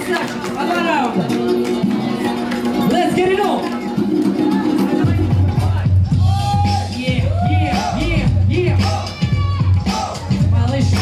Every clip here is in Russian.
Красавчики, по 2 раунда. Let's get it on. Yeah. Малыши.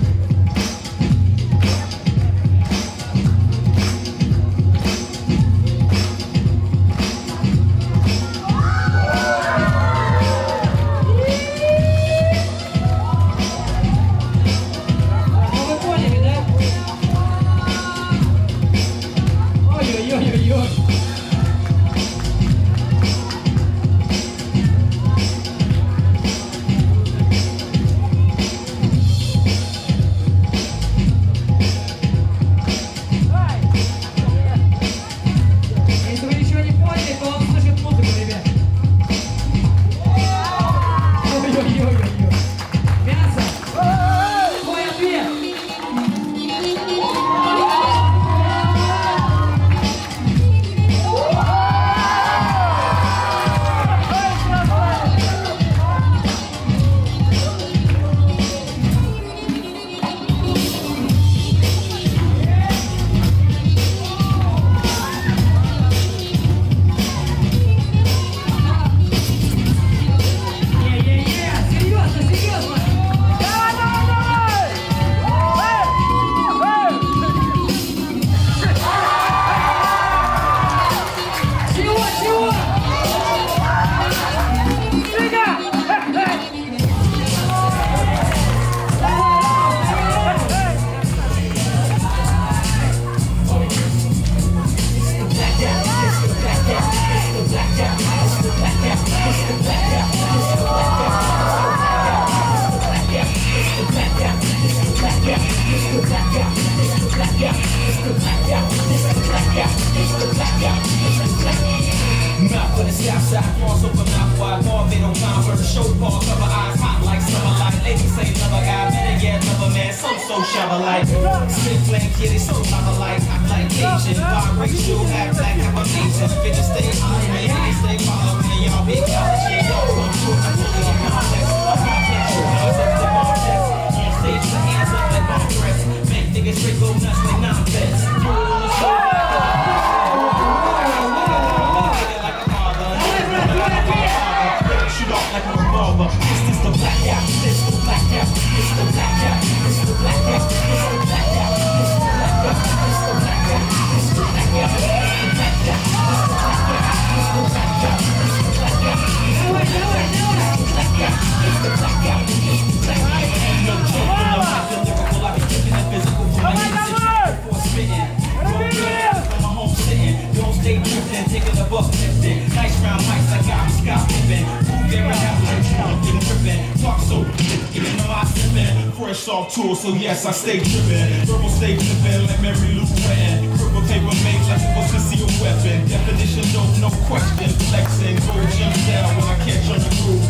So yes, I stay drippin', verbal stay flippin' like Mary Lou Retton. Purple paper made like it was to see a weapon. Definition, no question. Flexing, go jump down when I catch on the groove.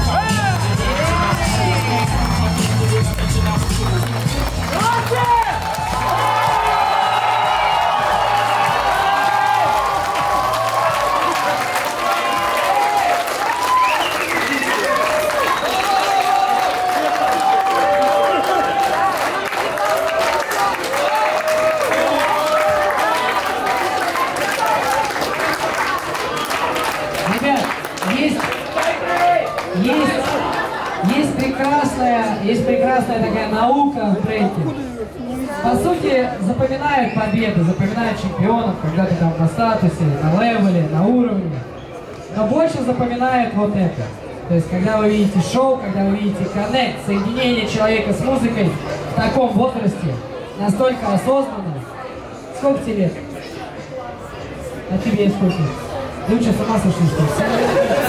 Есть прекрасная такая наука в брейке. По сути, запоминают победы, запоминают чемпионов, когда ты там на статусе, на левеле, на уровне. Но больше запоминают вот это. То есть, когда вы видите шоу, когда вы видите коннект, соединение человека с музыкой в таком возрасте, настолько осознанно. Сколько тебе лет? А тебе сколько? Ты что, с ума сошли, что ли?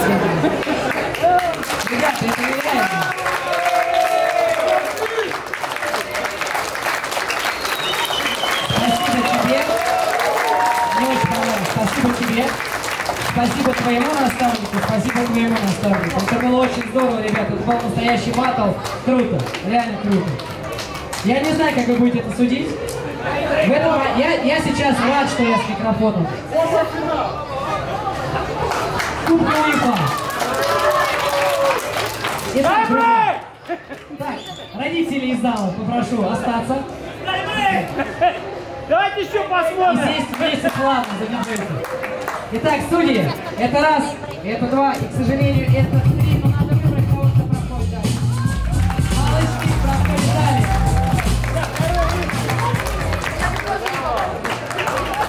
Ребята, это нереально. Спасибо тебе, спасибо твоему наставнику, спасибо твоему наставнику. Это было очень здорово, ребята, это был настоящий батл. Круто, реально круто. Я не знаю, как вы будете это судить. В этом, я сейчас рад, что я с микрофоном. Кубка УЕФА. Итак, друзья, так, родители из зала попрошу остаться. Давайте еще посмотрим. И здесь вместе плавно задержите. Итак, судьи, это раз, это два, и, к сожалению, это три.